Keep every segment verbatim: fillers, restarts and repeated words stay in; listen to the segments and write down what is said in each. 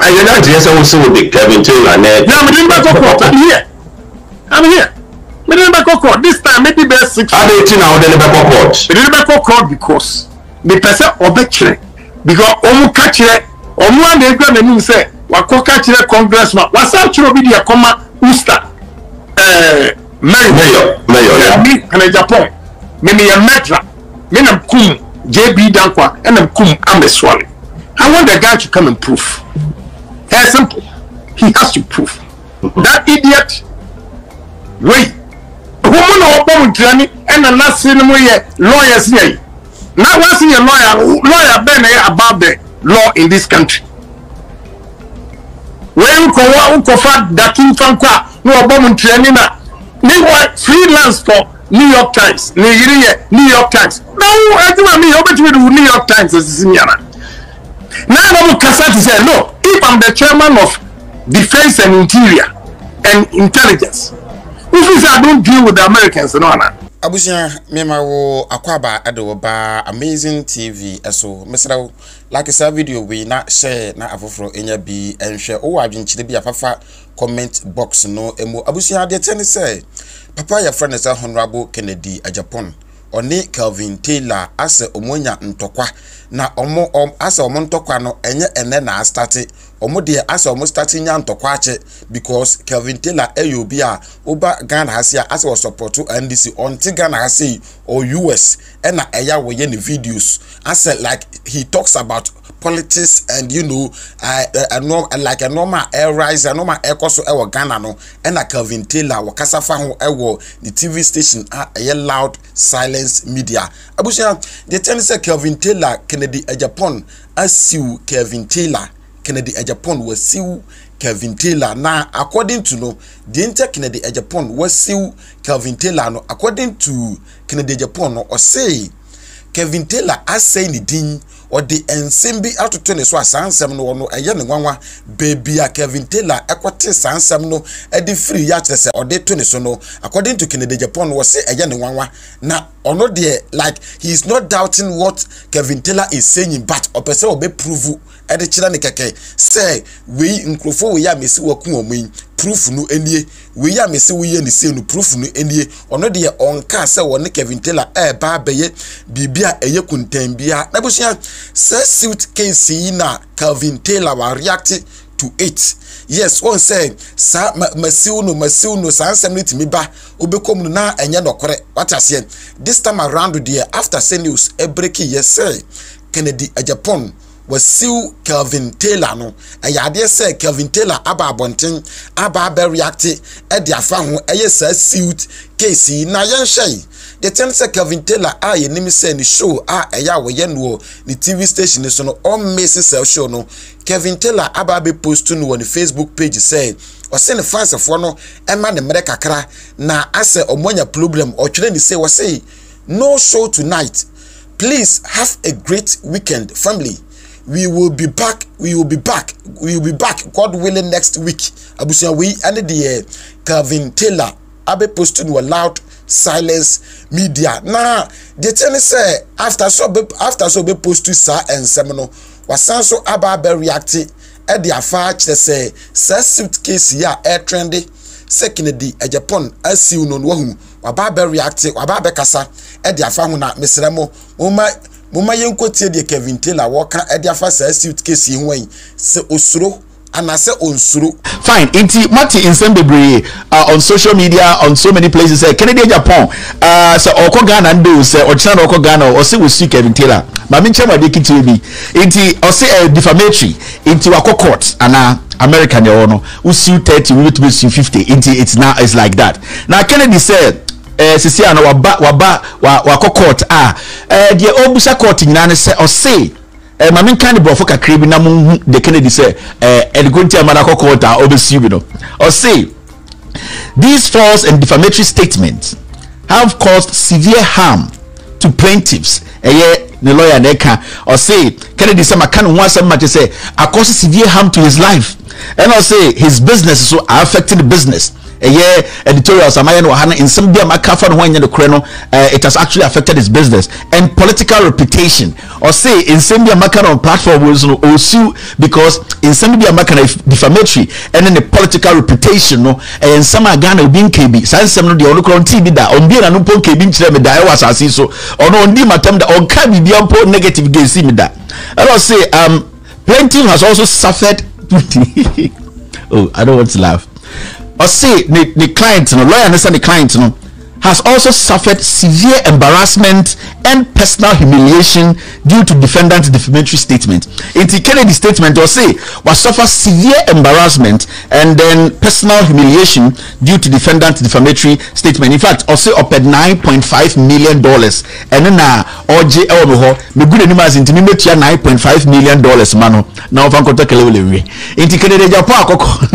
I don't just also with the Kevin Taylor. Now me didn't back court. I'm here. I'm here. Me didn't back court. This time maybe best six. I didn't now then back court. Me didn't back court because the person obechere because omu kachire omu and the grand mean say wa ko kachire congressman wa sa chiro bi dia koma Usta eh mayor mayor mayor yeah me in Japan me me metra me na kum J B Dankwa and I'm kum Ameswale. I want the guy to come and prove. Very simple. He has to prove. That idiot. Wait. Woman or bomb journey and the last cinema lawyers here. Now what's a lawyer lawyer Ben about the law in this country. When you go for that King Frankwa, no bomb journey now. They were freelance for New York Times. New York Times. No, I think I'm here to New York Times as Simiana. Now I'm to say, no, if I'm the chairman of Defense and Interior and Intelligence, if you say I don't deal with the Americans, no, no. Abusia mema wo akwaba ado ba Amazing T V eso mesra like sa video we na share na afoforo enya bi enhwe o adwenchire bi afafa comment box no emu abusia de tene say papa ya friend say Honorable Kennedy Agyapong oni Kelvin Taylor ase omonya ntokwa na omo om ase omo ntokwa no enye ene na start omo de ase omo start nya ntokwa ache because Kelvin Taylor eyobi a oba Ghana hasia ase wo support N D C on ti Ghana hasi or U S ena eya wo ye ni videos ase like he talks about politics and you know uh, uh, uh, uh, like a normal air rise a normal air course e wo Ghana no ena Kelvin Taylor wo kasa fa ho e wo the T V station a uh, loud silence media abusia the ten say Kelvin Taylor Kennedy Agyapong asiu Kelvin Taylor Kennedy Agyapong wasiu Kelvin Taylor na according to no the inter Kennedy Agyapong wasiu Kelvin Taylor no according to Kennedy Agyapong no or say Kelvin Taylor asay ni din or the ensemble out to twenty so asansem no no eye ne nwanwa baby a Kelvin Taylor ekote sansem no e di free ya kire say or the twenty so no according to Kennedy Agyapong was say eye ne nwanwa na ono de like he is not doubting what Kelvin Taylor is saying but opese obe prove e de kire ne keke say we nkrofo we ya mesi waku omun proof no enie we ya mesi we ye ni say no proof no enie ono de onka say woni Kelvin Taylor e ba beye bibia eye kuntan bia na busia say suit case na Kelvin Taylor wa react to it. Yes, one say sa masiu no masiu no sansem no timi ba obekom no na enye nokore what ase this time around there after say news e break yes say Kennedy Agyapong wasiu Kelvin Taylor no ayade say Kelvin Taylor aba abonten aba be react e de afa ho eye sa suit case na yen hye the ten say Kelvin Taylor a ye nimi say ni show a eya wo ye no ni T V station so no on Messi self show no Kelvin Taylor aba be post no on the Facebook page say o say the fans of no e ma ne mere kakra na ase omonya problem o twere ni say we say no show tonight, please have a great weekend family. We will be back. We will be back. We will be back. God willing next week. Abusia we and the Kelvin Taylor abe posted no loud silence media. Now the ten say after so be, after so be post to sa and semino wasan so aba be react e de afa kire say sa suitcase ya air trendy say Kennedy Agyapong asiu no no hu waba be react waba be kasa e de afa hu na mesremo moma moma yenkotie de Kelvin Taylor woka e de afa sa suitcase hwan se osuro anase onsuro fine inti mati insembebre uh, on social media on so many places say Kennedy Agyapong uh so oko Ghana ndo say ochina oko Ghana o say we see Kelvin Taylor ma me chema de kiti bi inti o say uh, defamatory inti wako court ana American you know we sue thirty we to sue fifty inti it's now it's like that now Kennedy said eh sisi ana waba waba wako court ah eh the obusa court nyina say o say eh mamin kan de brofo kakra bi na mu de Kennedy say eh edgonti amana kokota obesi bi no or say these false and defamatory statements have caused severe harm to plaintiffs eh the lawyer neka or say Kennedy say makan ho asem ma say cause severe harm to his life and or say his business so affecting the business a year editorials amaya no hana in some bia maka fa no ho anya no kore no it has actually affected his business and political reputation or say in some bia maka on platform was no or sue because in some bia maka defamatory and then the political reputation no and some Ghana bin K B sans some no de ono kron T V da on bia na no pon K B nchire me da e wasase so ono ndi matam da on ka bibia mpo negative gain see me da I will say um plaintiff has also suffered oh I don't want to laugh or say the, the client no lawyer understand the client no has also suffered severe embarrassment and personal humiliation due to defendant's defamatory statement. In the Kennedy statement, or say was suffer severe embarrassment and then personal humiliation due to defendant's defamatory statement. In fact, also up at nine point five million dollars. And then now, O J L me good animals in Timothy nine point five million dollars. Mano, now if I'm going to take a little bit. In the Kennedy Japan,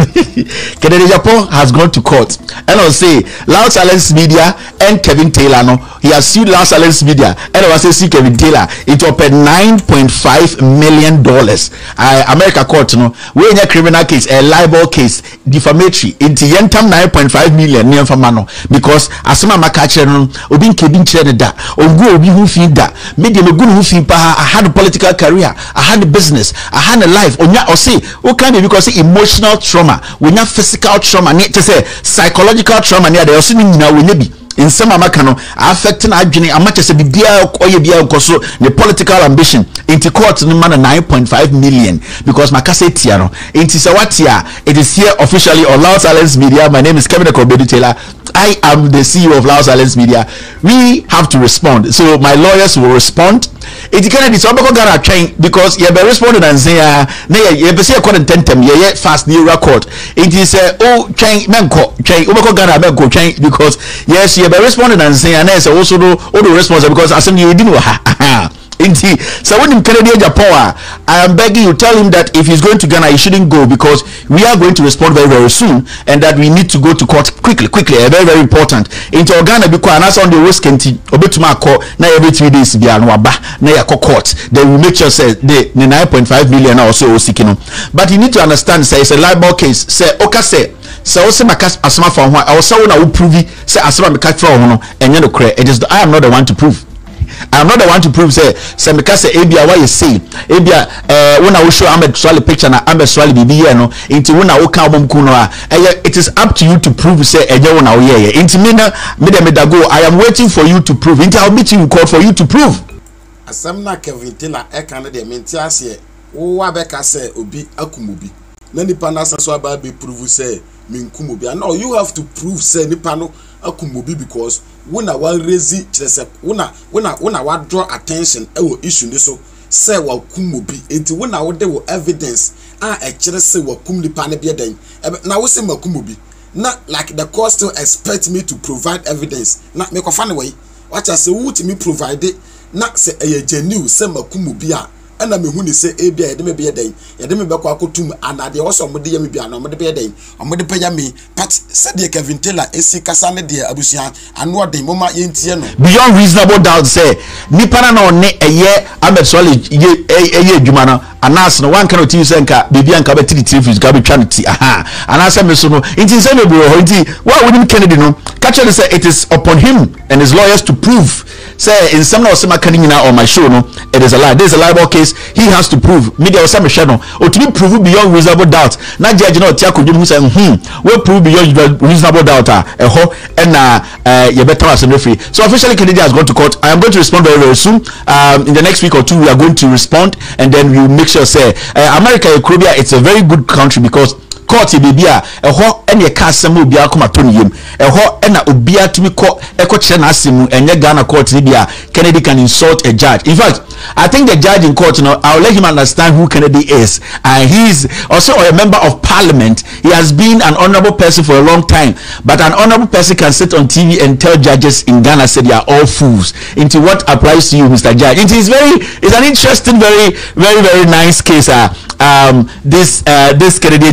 Kennedy Japan has gone to court, and I'll say Loud Silence Media and Kevin Taylor no he has sued Loud Silence Media and I was say Kevin Taylor it up at nine point five million dollars. uh, America court no we in a criminal case a libel case defamatory into yentam nine point five million near for mano because asema makache no obi Kevin chere da ongu obi hu fi da media me gu hu fi pa I had a political career I had a business I had a life onya or say o can be because emotional trauma we have physical trauma ne to say psychological trauma ne there also nyina we bi in some amakano affecting adwene amache se bibia oye bia nkoso the political ambition into court no man nine point five million because makase tia no into se watia it is here officially on Loud Silence Media. My name is Kevin Akobedu Taylor. I am the C E O of Loud Silence Media. We have to respond, so my lawyers will respond. It can be so Ghana train because you be responding and say uh na you be say according tentem ye fast new record. It is uh, oh train menko train Obeko Ghana menko train because yes you be responding and say and say also do all the response because as you didn't ha Indeed. So when in Canadian Japan, I am begging you, tell him that if he's going to Ghana, he shouldn't go because we are going to respond very, very soon, and that we need to go to court quickly, quickly. Very, very important. Into Ghana because that's on the risk and obetuma court na every three days be anwa ba na yako court. Then we make sure say the nine point five million or so seeking. But you need to understand, say it's a libel case. Say okay, say. So also makas asma for one. I was saying I will prove it. Say asma makas for one. And you know, it is I am not the one to prove. I'm not the one to prove say say because say ebia why you say ebia eh when I show Ahmed Swali picture na Ahmed Swali bibi here no into when I can bom ku no a it is up to you to prove say eje when I here into me na me dem da go I am waiting for you to prove into I'll meet you in court for you to prove asam na Kevin Taylor e kan de menti ase wo abeka say obi akumubi na nipa na so aba be prove say me nkumubi no you have to prove say nipa no akumubi because when I want raise chese when I when I when I want draw attention e wo issue ni so say wa kumubi enti when I would dey evidence ah e chire say wa kum nipa na be den na wo say makumubi na like the court still expect me to provide evidence na me ko fa ne way what I say who to me provide na say e genuine say makumubi a ana me hu ni say e bia e de me be den e de me be kwa akotum anade wo so mo de yam bia na mo de be den mo de paya me but said the Kevin Taylor esi kasa ne de abusia anu den moma yentie no beyond reasonable doubt say nipa na no ne eye Ahmed Swali ye eye adwuma no anas no one cannot use nka bibia nka be three three fifty ka be twanity aha anas me so no inti say me bro ho inti why wouldn't Kennedy no catch say it is upon him and his lawyers to prove say in some no say makani na on my show no it is a lie this is a libel case he has to prove media or some no or to be prove beyond reasonable doubt na judge no tia kodum say hmm we prove beyond reasonable doubt ah e ho and na you better as referee. So officially Kennedy has gone to court. I am going to respond very very soon. Um in the next week or two we are going to respond and then we will make sure say uh, America Ekrobia it's a very good country because court bibia e ho ene ka asem obi akoma to niyem e ho ena obi atumi ko eko kire na asem enye Ghana court ni bia Kennedy can insult a judge. In fact I think the judge in court, you know, I'll let him understand who Kennedy is. And uh, he's also a member of parliament. He has been an honorable person for a long time. But an honorable person can sit on T V and tell judges in Ghana say they are all fools. Into what applies to you, Mister Judge. It is very, it's an interesting, very, very, very nice case. Uh, um, this, uh, this Kennedy Japan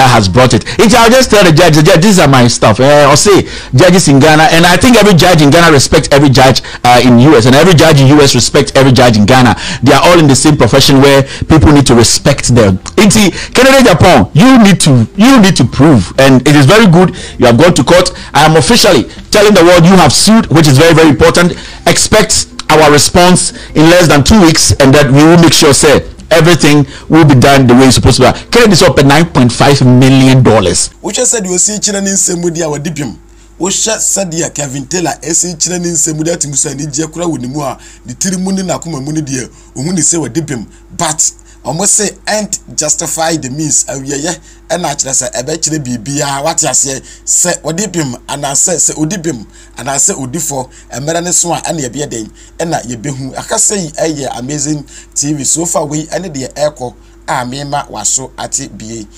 that has brought it. It I'll just tell the judge, the judge, these are my stuff. Uh, I'll say judges in Ghana, and I think every judge in Ghana respects every judge uh, in U S, and every judge in U S respects every judge in Ghana. They are all in the same profession where people need to respect them. Inti Canada, Japan, you need to you need to prove, and it is very good. You have gone to court. I am officially telling the world you have sued, which is very very important. Expect our response in less than two weeks, and that we will make sure, say, everything will be done the way it's supposed to be. Kennedy is up at nine point five million dollars. Which I said you see China in Semudi our dipium. Which said dear Kevin Taylor, S. China in Semuda to Musa ni Jakura with Nimua, the Tirimuni Nakuma Muni dear, who say what dipium, but I must say ain't justify the means of ye and actually say I bet you be be what I say say odipim and I say say odipim and I say odifo and merane swan and ye be a day and that ye be who I can say a amazing T V so far we any the echo. Ah, me ma was so at it be